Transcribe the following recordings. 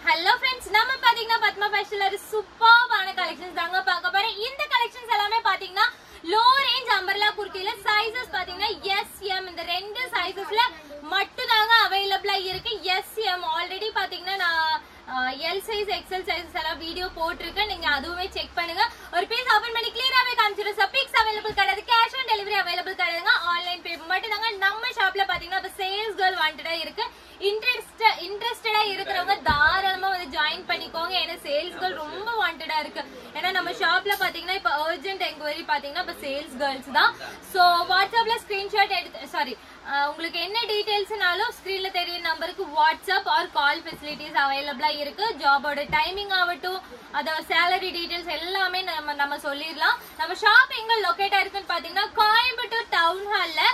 Hello friends, நம்ம பாத்தீங்கன்னா பத்மா ஃபேஷன்ல சூப்பரான கலெக்ஷன்ஸ் தாங்க பார்க்க போறோம். இந்த கலெக்ஷன்ஸ் எல்லாமே பாத்தீங்கன்னா லோ ரேஞ்ச் அம்பர்லா குர்த்தில சைஸஸ் பாத்தீங்கன்னா S M இந்த ரெண்டு சைஸஸ்ல மட்டும் தாங்க அவேலபிளா இருக்கு. S M ஆல்ரெடி பாத்தீங்கன்னா நான் L size XL sizes எல்லாம் வீடியோ போட்டுருக்கேன். நீங்க அதுவுமே செக் பண்ணுங்க. ஒரு பீஸ் ஓபன் பண்ணி கிளியராவே காமிச்சிருக்கேன். பிக்ஸ் அவேலபிள் கிடையாது, கேஷ் ஆன் டெலிவரி அவேலபிள் கிடையாதுங்க. ஆன்லைன் பே மட்டும் தாங்க. நம்ம ஷாப்ல பாத்தீங்கன்னா இப்ப சேல்ஸ் கேர்ள் வாண்டடா இருக்கு. இன்ட்ரெஸ்டடா இருக்கிறவங்க தாராளமா வந்து ஜாயின் பண்ணிக்கோங்க. ஏன்னா சேல்ஸ் கேர்ள் ரொம்ப வாண்டடா இருக்கு. ஏன்னா நம்ம ஷாப்ல பாத்தீங்கன்னா இப்ப அர்ஜென்ட் என்கொயரி பாத்தீங்கன்னா இப்ப சேல்ஸ் கேர்ள்ஸ் தான். சோ வாட்ஸ்அப்ல ஸ்கிரீன்ஷாட் எடுத்து உங்களுக்கு என்ன டீடைல்ஸ்னாலும் ஸ்கிரீன்ல தெரிய நம்பருக்கு வாட்ஸ்அப் ஆர் கால் ஃபெசிலிட்டிஸ் அவைலபிளா இருக்கு. ஜாபோட டைமிங் ஆகட்டும், அதோட சேலரி டீடைல்ஸ் எல்லாமே நம்ம சொல்லிடலாம். நம்ம ஷாப் எங்க லொகேட் ஆயிருக்குன்னு பாத்தீங்கன்னா கோயம்புத்தூர் டவுன் ஹால்ல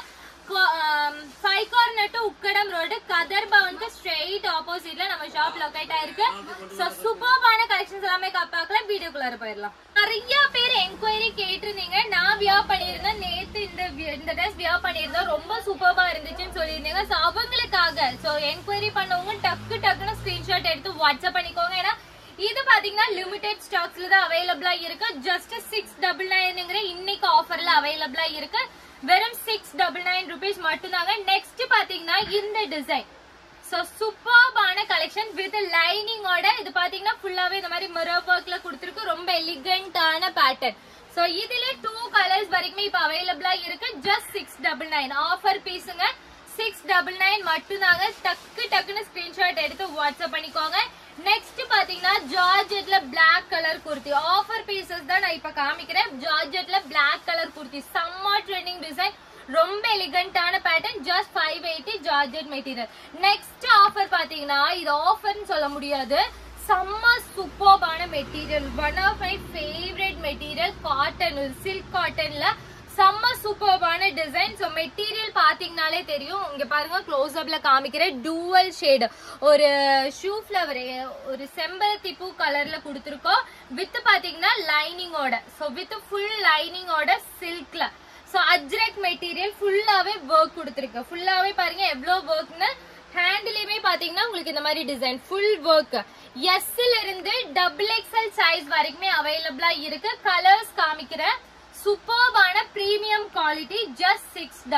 5 கார்னர் டு உக்கடம் ரோடு கதர் பவனுக்கு ஸ்ட்ரெயிட் ஆப்போசிட்ல நம்ம ஷாப் லொகேட் ஆயிருக்கு. சோ சூப்பரான கலெக்ஷன்ஸ் எல்லாமே பார்க்கலாம். வீடியோக்குள்ள போயிடலாம். நிறைய பேர் என்கொயரி கேட்டிருந்தீங்க. நான் வியர் பண்ணியிருந்தேன் நேத்து. இந்த ட்ரெஸ் வியர் பண்ணியிருந்தோம், ரொம்ப சூப்பரா இருந்துச்சுன்னு சொல்லியிருந்தீங்க. சோ அவங்களுக்காக என்கொயரி பண்ணவங்க டக்குன்னு ஸ்கிரீன்ஷாட் எடுத்து வாட்ஸ்அப் பண்ணிக்கோங்க. ஏன்னா இது பாத்தீங்கன்னா லிமிடெட் ஸ்டாக்ஸ்ல தான் அவைலபிளா இருக்கு. ஜஸ்ட் 699 இன்னைக்கு ஆஃபர்ல அவைலபிளா இருக்கு. வெறும் 699 rupees மட்டும் தாங்க. நெக்ஸ்ட் பாத்தீங்கன்னா இந்த டிசைன் சூப்பரான கலெக்ஷன் வித் லைனிங்கோட. இது பாத்தீங்கன்னா ஃபுல்லாவே இந்த மாதிரி மிரர் ஒர்க்ல கொடுத்திருக்கு. ரொம்ப எலிகண்டான பேட்டர்ன். சோ இதுல 2 கலர்ஸ் வரைக்குமே இப்ப அவைலபிளா இருக்கு. Just 699 offer பீஸுங்க. 699 மட்டும் தாங்க. டக்குன்னு ஸ்கிரீன்ஷாட் எடுத்து வாட்ஸ்அப் பண்ணிக்கோங்க. நெக்ஸ்ட் பாத்தீங்கன்னா ஜார்ஜெட்ல black colour kurti offer pieces தான் நான் இப்ப காமிக்கிறேன். ஜார்ஜெட்ல பிளாக் கலர் குர்த்தி செம்ம ட்ரெண்டிங் டிசைன், ரொம்ப எலிகண்டான pattern. Just 580 georgette material. Next offer பாத்தீங்கன்னா இது ஆஃபர்னு சொல்ல முடியாது, செம்ம சூப்பரான material. One of my favourite material cotton, silk காட்டன்ல செம்ம சூப்பரான டிசைன். சோ மெட்டீரியல் பாத்தீங்கன்னாலே தெரியும். இங்க பாருங்க க்ளோஸ் அப்ல காமிக்கிற டூவல் ஷேட் ஒரு ஷூ ஃபிளவர், ஒரு செம்பருத்தி பூ கலர்ல கொடுத்துருக்கோம். வித் பாத்தீங்கன்னா லைனிங்கோட. சோ வித் ஃபுல் லைனிங்கோட சில்க்ல. சோ அஜ்ரக் மெட்டீரியல் ஃபுல்லாவே ஒர்க் கொடுத்துருக்கு. ஃபுல்லாவே பாருங்க எவ்வளவு ஒர்க்னு. ஹேண்ட்லயுமே பாத்தீங்கன்னா உங்களுக்கு இந்த மாதிரி டிசைன் ஃபுல் ஒர்க். எஸ்ல இருந்து XXL சைஸ் வரைக்குமே அவைலபிளா இருக்கு. கலர்ஸ் காமிக்கிற சூப்பர்பான பிரீமியம் குவாலிட்டி. ஜஸ்ட்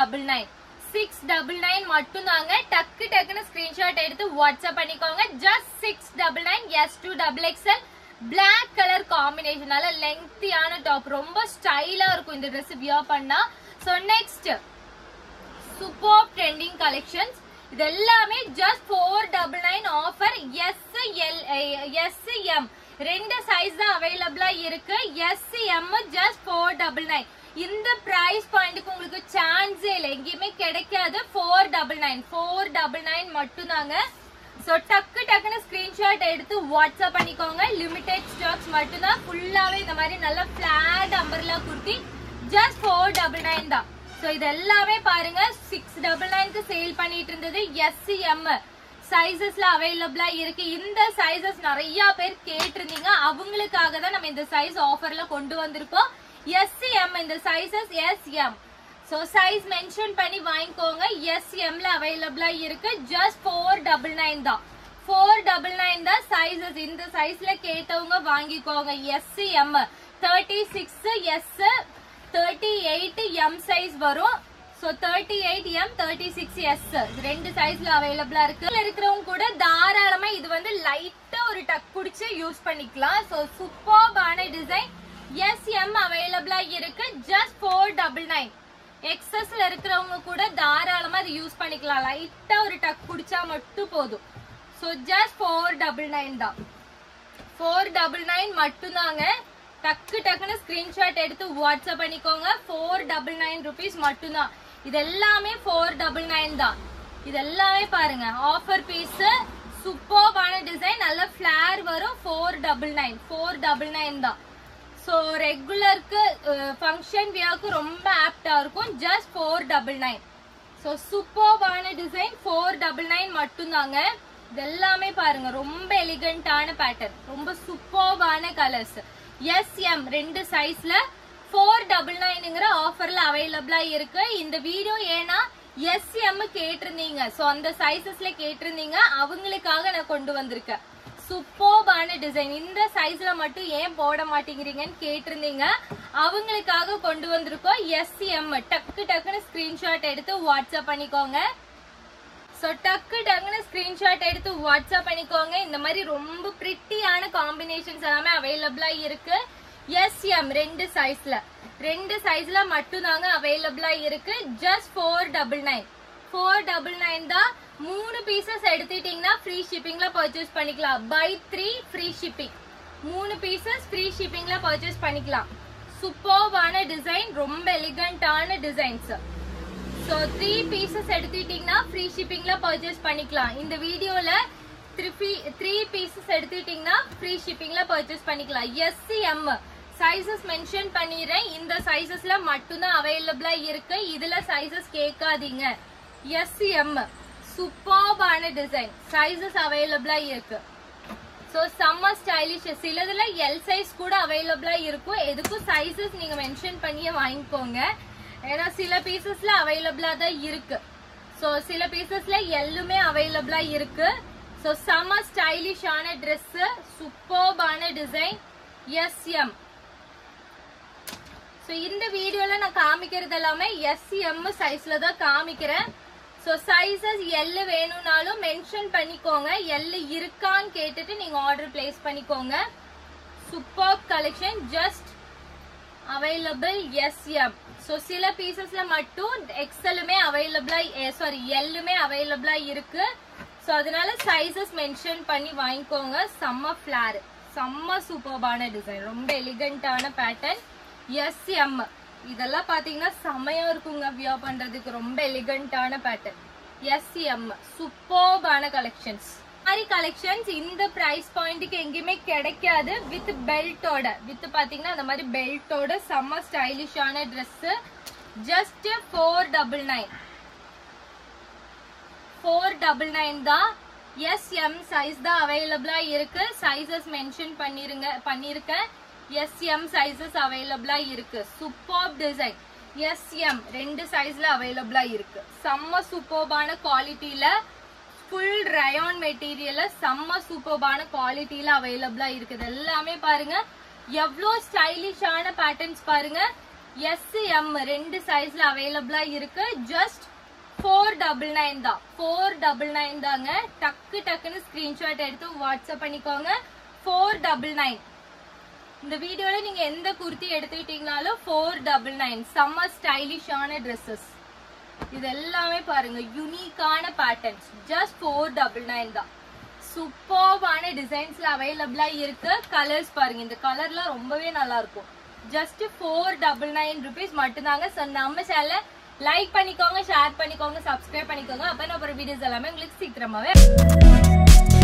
699 மட்டும் தாங்க. டக்குன்னு ஸ்கிரீன்ஷாட் எடுத்து வாட்ஸ்அப் பண்ணிக்கோங்க. Just 699 S2 XXL black colour காம்பினேஷனால லெங்க்தியான டாப், ரொம்ப ஸ்டைலா இருக்கும் இந்த ட்ரெஸ் வியர் பண்ணா. So next super trending collections. இது எல்லாமே ஜஸ்ட் 499 ஆஃபர். S M ரெண்டு சைஸ் தான் அவைலபிளா இருக்கு. S M just 499. இந்த பிரைஸ் பாயிண்ட்க்கு உங்களுக்கு சான்ஸே இல்லை, எங்கேயுமே கிடைக்காது. 499 மட்டும் தாங்க. சோ டக்குன்னு ஸ்கிரீன்ஷாட் எடுத்து வாட்ஸ்அப் பண்ணிக்கோங்க. லிமிடெட் ஸ்டாக்ஸ் மட்டும் தான். ஃபுல்லாவே இந்த மாதிரி நல்ல பிளாட் அம்பர்லா குர்த்தி ஜஸ்ட் 499 தான். சோ இது எல்லாமே பாருங்க 699க்கு சேல் பண்ணிட்டு இருந்தது. S M சைசஸ்ல அவைலபிளா இருக்கு. இந்த சைசஸ் நிறைய பேர் கேட்டிருந்தீங்க, அவங்களுக்காக தான் நம்ம இந்த சைஸ் ஆஃபர்ல கொண்டு வந்திருக்கோம். S M இந்த sizes S M. So size mention பண்ணி வாங்கிக்கோங்க. S M ல அவைலபிளா இருக்கு. ஜஸ்ட் 499 தான். 499 தான் சைசஸ். இந்த சைஸ்ல கேட்டவங்க வாங்கிக்கோங்க. S M 36 S 38 M size வரும். சோ 38 M 36 S ரெண்டு சைஸ்ல அவைலபிளா இருக்கு. இருக்கிறவங்க கூட தாராளமா இது வந்து லைட்டா ஒரு டக் குடிச்சு யூஸ் பண்ணிக்கலாம். சோ சூப்பர்பான டிசைன். S M அவைலபிளா இருக்கு. ஜஸ்ட் 499. எக்ஸஸ்ல இருக்கிறவங்க கூட தாராளமா இது யூஸ் பண்ணிக்கலாம். லைட்டா ஒரு டக் குடிச்சா மட்டும் போதும். சோ ஜஸ்ட் 499 தான். 499 மட்டும் தாங்க. டக்குன்னு ஸ்கிரீன்ஷாட் எடுத்து வாட்ஸ்அப் பண்ணிக்கோங்க. 499 rupees மட்டும் தான். இது எல்லாமே 499 தான். இது எல்லாமே பாருங்க ஆஃபர் பீஸ். சூப்பர்பான டிசைன், நல்ல ஃபிளேர் வரும். 499 தான். சோ ரெகுலருக்கு ஃபங்க்ஷன் வியர்க்கு ரொம்ப ஆப்டா இருக்கும். ஜஸ்ட் 499. சோ சூப்பர்பான டிசைன் 499 மட்டும் தாங்க. இது எல்லாமே பாருங்க ரொம்ப எலிகண்டான பேட்டர்ன், ரொம்ப சூப்பர்பான கலர்ஸ். S M ரெண்டு சைஸ்ல 499ங்கிற ஆஃபர்ல அவைலபிளா இருக்கு. இந்த வீடியோ ஏன்னா S M கேட்டிருந்தீங்க, சோ அந்த சைசஸ்ல கேட்டிருந்தீங்க, அவங்களுக்காக நான் கொண்டு வந்திருக்கேன். சூப்பர்பான டிசைன். இந்த சைஸ்ல மட்டும் ஏன் போட மாட்டேங்கிறீங்கன்னு கேட்டிருந்தீங்க, அவங்களுக்காக கொண்டு வந்திருக்கோம். எஸ்எம். டக்கு டக்குன்னு ஸ்கிரீன்ஷாட் எடுத்து வாட்ஸ்அப் பண்ணிக்கோங்க. சோ டக்கு டக்குன்னு ஸ்கிரீன்ஷாட் எடுத்து வாட்ஸ்அப் பண்ணிக்கோங்க. இந்த மாதிரி ரொம்ப பிரிட்டியான காம்பினேஷன்ஸ் எல்லாமே அவைலபிளா இருக்கு. எஸ்எம் ரெண்டு சைஸ்ல மட்டும் தாங்க அவைலபிளா இருக்கு. ஜஸ்ட் 499 தான். 3 பீசஸ் எடுத்துட்டீங்கன்னா ஃப்ரீ ஷிப்பிங்ல பர்ச்சேஸ் பண்ணிக்கலாம். Buy 3 free shipping. 3 pieces free ஷிப்பிங்ல பர்ச்சேஸ் பண்ணிக்கலாம். சூப்பர்பான டிசைன், ரொம்ப எலிகண்டான டிசைன்ஸ். சோ 3 பீசஸ் எடுத்துட்டீங்கன்னா ஃப்ரீ ஷிப்பிங்ல பர்ச்சேஸ் பண்ணிக்கலாம். இந்த வீடியோல 3 பீசஸ் எடுத்துட்டீங்கன்னா ஃப்ரீ ஷிப்பிங்ல பர்ச்சேஸ் பண்ணிக்கலாம். எஸ்எம் சைசஸ் மென்ஷன் பண்ணிடுறேன். இந்த சைசஸ்ல மட்டும்தான் அவைலபிளா இருக்கு. இதுல சைசஸ் கேட்காதீங்க. எஸ்எம் சூப்பர்பான டிசைன், சைசஸ் அவைலபிளா இருக்கு. சோ செம்ம ஸ்டைலிஷ். சிலதுல எல் சைஸ் கூட அவைலபிளா இருக்கும். எதுக்கும் சைசஸ் நீங்க மென்ஷன் பண்ணியே வாங்கிக்கோங்க. ஏன்னா சில பீசஸ்ல அவைலபிளா தான் இருக்கு. சோ சில பீசஸ்ல எல்லுமே அவைலபிளா இருக்கு. சோ செம்ம ஸ்டைலிஷான ட்ரெஸ், சூப்பர்பான டிசைன். எஸ்எம். சோ இந்த வீடியோல நான் காமிக்கிறது எல்லாமே எஸ்எம் சைஸ்ல தான் காமிக்கிறேன். சோ சைசஸ் எல் வேணும்னாலும் மென்ஷன் பண்ணிக்கோங்க. எல் இருக்கான்னு கேட்டுட்டு நீங்க ஆர்டர் பிளேஸ் பண்ணிக்கோங்க. Super collection, just available S M. So சில பீசஸ்ல மட்டும் எக்ஸ்எல்லுமே அவைலபிளா, எல்லுமே அவைலபிளா இருக்கு. சோ அதனால சைசஸ் மென்ஷன் பண்ணி வாங்கிக்கோங்க. செம்ம ஃபிளார், செம்ம சூப்பர்பான டிசைன், ரொம்ப எலிகண்டான பேட்டர்ன். எஸ்எம் இதெல்லாம் பாத்தீங்கன்னா செமையா இருக்குங்க வியர் பண்றதுக்கு. ரொம்ப எலிகண்டான பேட்டர்ன். எஸ்எம் சூப்பர்பான கலெக்ஷன்ஸ். மாதிரி கலெக்ஷன்ஸ் இந்த பிரைஸ் பாயிண்ட்க்கு எங்கேயுமே கிடைக்காது. வித் பெல்ட்டோட, வித் பாத்தீங்கன்னா அந்த மாதிரி பெல்ட்டோட செம்ம ஸ்டைலிஷான ட்ரெஸ். ஜஸ்ட் 499 தான். எஸ்எம் சைஸ் தான் அவைலபிளா இருக்கு. சைசஸ் மென்ஷன் பண்ணிருக்கேன். எஸ்எம் சைசஸ் அவைலபிளா இருக்கு. Super design. எஸ்எம் ரெண்டு சைஸ்ல அவைலபிளா இருக்கு. செம்ம சூப்பர்பான குவாலிட்டியில, ஃபுல் ரயான் மெட்டீரியல்ல செம்ம சூப்பர்பான குவாலிட்டியில அவைலபிளா இருக்குது. எல்லாமே பாருங்க எவ்வளோ ஸ்டைலிஷான பேட்டர்ன்ஸ் பாருங்க. எஸ்எம் ரெண்டு சைஸ்ல அவைலபிளா இருக்கு. ஜஸ்ட் 499 தான். 499 தாங்க. டக்கு டக்குன்னு ஸ்கிரீன்ஷாட் எடுத்து வாட்ஸ்அப் பண்ணிக்கோங்க. 499. இந்த வீடியோல நீங்க எந்த குர்த்தி எடுத்துக்கிட்டீங்கனாலும் 499. செம்ம ஸ்டைலிஷான ட்ரெஸ்ஸஸ். இது எல்லாமே பாருங்க யூனிக்கான பேட்டர்ன்ஸ். ஜஸ்ட் 499 தான். சூப்பர்பான டிசைன்ஸ்ல அவைலபிளா இருக்கு. கலர்ஸ் பாருங்க, இந்த கலர்லாம் ரொம்பவே நல்லா இருக்கும். ஜஸ்ட் 499 rupees மட்டும்தாங்க. ஸோ நம்ம சேனலை லைக் பண்ணிக்கோங்க, ஷேர் பண்ணிக்கோங்க, சப்ஸ்கிரைப் பண்ணிக்கோங்க. அப்ப நான் வீடியோஸ் எல்லாமே உங்களுக்கு சீக்கிரமாவே